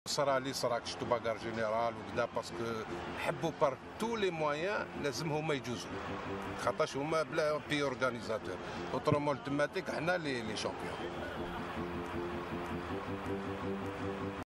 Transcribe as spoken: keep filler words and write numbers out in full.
صرا لي صراك شتو باغار جينيرال وكذا باسكو حبوا بار تو لي مويان لازم هما يجوزوا خاطرش هما بلا بي اورغانيزاتور اوترومون تماتيك حنا لي لي شامبيون.